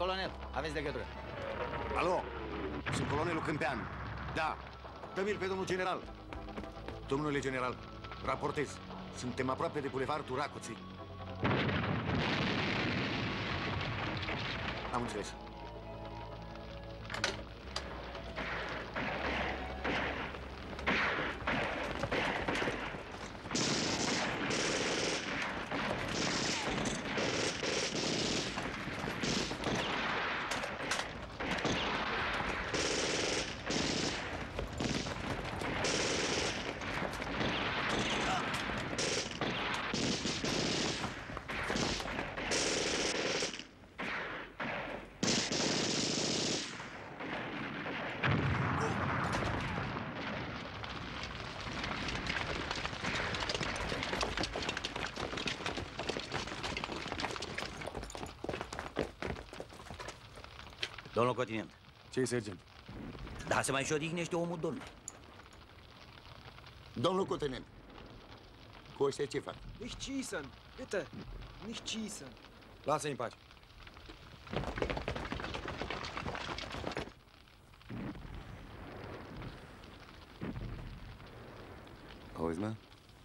colonel. Aveți legătură. Alo, sunt colonelul Câmpeanu. Da, dă-mi-l pe domnul general. Domnule general, raportez. Suntem aproape de bulevardul Racoții. Am înțeles. Domnul Cotinent. Ce-i, sergent? Da, se mai și odihnește omul, domnule. Domnul Cotinent, cu ăștia ce fac? Nicht schießen, bitte. Nicht schießen. Lasă-i în pace. Auzi, mă?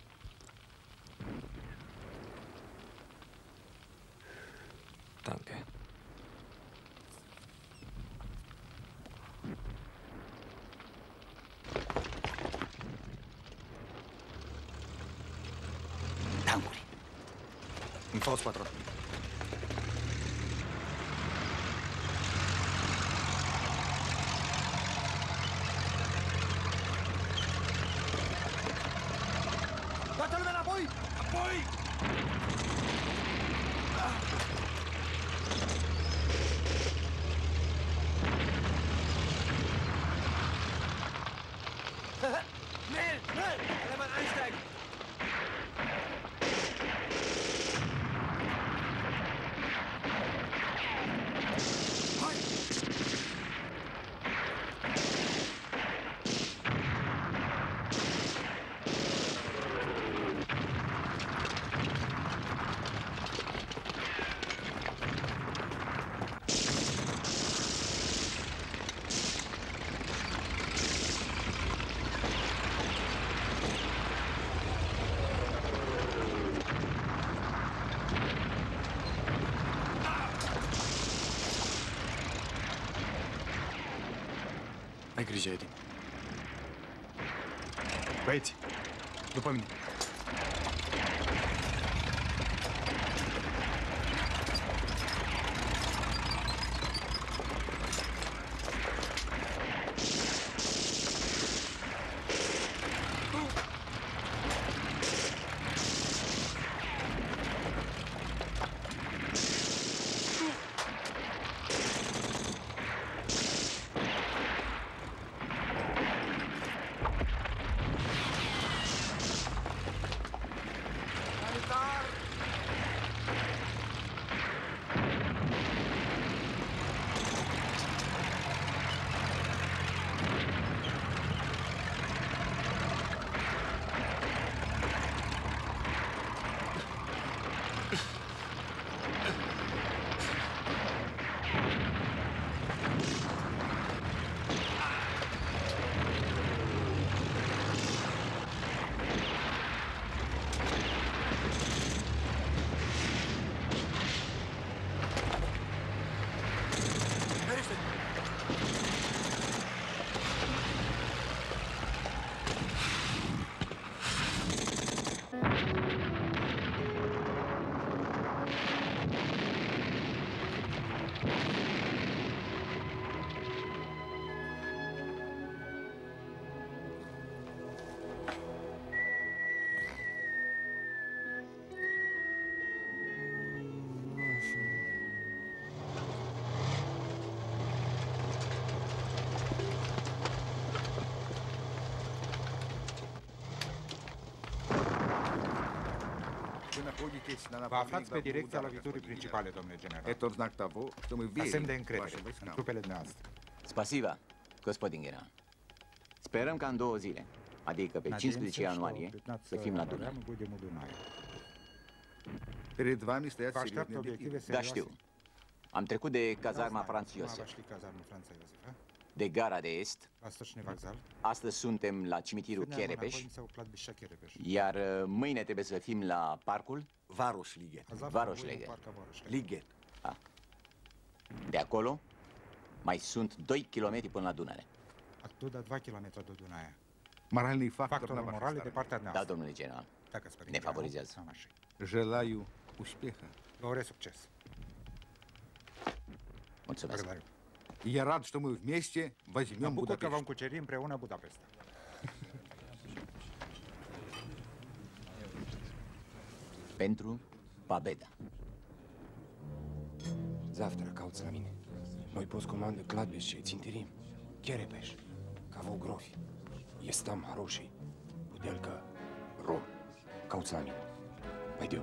Danke. Tancuri. În faust, patron. Toată lumea înapoi! Apoi! Schnell! Schnell! Alle Mann einsteigen! Ai grijă, Edi. Băieți, după mine. Vă aflați pe direcția loviturii principale, domnule general. Ca semn de încredere în trupele noastre. Spasiba, господин генерал. Sperăm ca în 2 zile, adică pe 15 ianuarie, să fim la Dunăre. Vă așteaptă obiective serioase. Da, știu. Am trecut de cazarma Franz Iosef, de gara de est. Astăzi suntem la cimitirul Kerepeș, iar mâine trebuie să fim la parcul Liget. De acolo mai sunt 2 km până la Dunăre. Оттуда 2 км до Дуная. Моральный фактор морали de partea Da, noastră. domnule general, ne favorizează. Желаю успеха. Vă urez succes. Mulțumesc. Я рад, что мы вместе Mă возьмем bucur că vom Будапешт. cuceri împreună Budapesta. Pentru Победа. Завтра cauți la mine. Noi poți comandă кладбище, țintirim. Kerepeș, Cavou Grofi. Есть там хороший. Pudelka, Rom. Cauți la mine. Pойдем.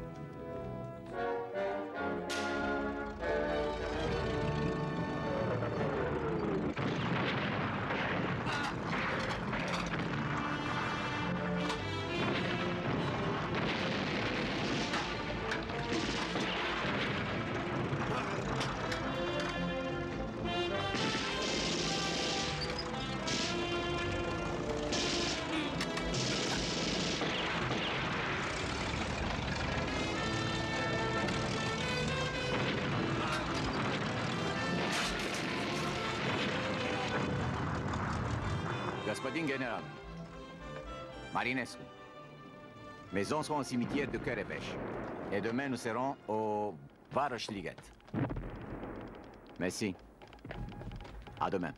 Господин général, Marinescu, mes hommes seront au cimetière de Kerepeș. Et demain, nous serons au Városliget. Merci. À demain.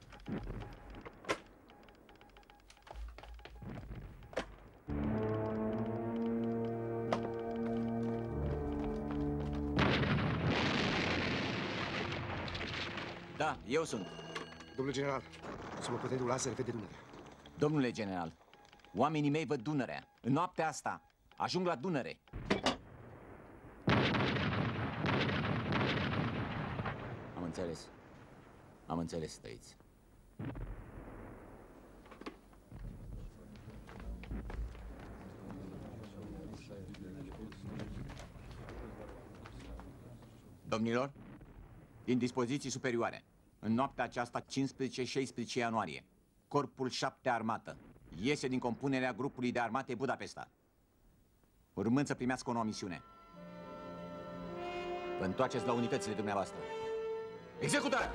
Da, eu sunt. Domnule general, să mă puteți rula să repede Dunărea. Domnule general, oamenii mei văd Dunărea. În noaptea asta ajung la Dunăre. Am înțeles. Am înțeles, stăiți. Domnilor, din dispoziții superioare, în noaptea aceasta, 15-16 ianuarie, Corpul 7 Armată iese din compunerea grupului de armate Budapesta, urmând să primească o nouă misiune. Vă întoarceți la unitățile dumneavoastră. Executarea!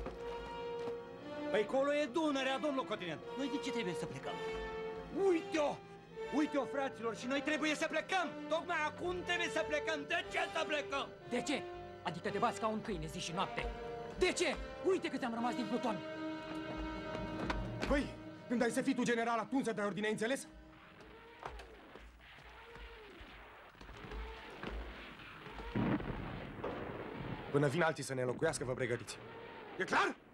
Păi colo e Dunărea, domnul Cotinent. Noi de ce trebuie să plecăm? Uite-o! Uite-o, fraților, și noi trebuie să plecăm! Tocmai acum trebuie să plecăm! De ce să plecăm? De ce? Adică te bați ca un câine zi și noapte. De ce? Uite cât am rămas din pluton. Păi, când ai să fii tu general, atunci dai ordine, înțeles? Până vin alții să ne înlocuiască, vă pregătiți. E clar?